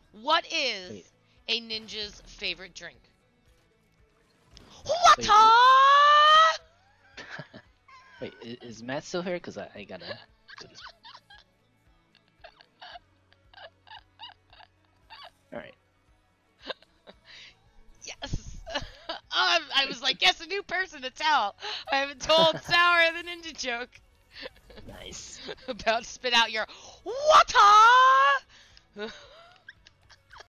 What is Wait. a ninja's favorite drink? Wait, Water! Wait, is Matt still here? Cause I gotta do this. All right. Yes. I was like, guess a new person to tell. I haven't told Sour the Ninja joke. Nice. About to spit out your water!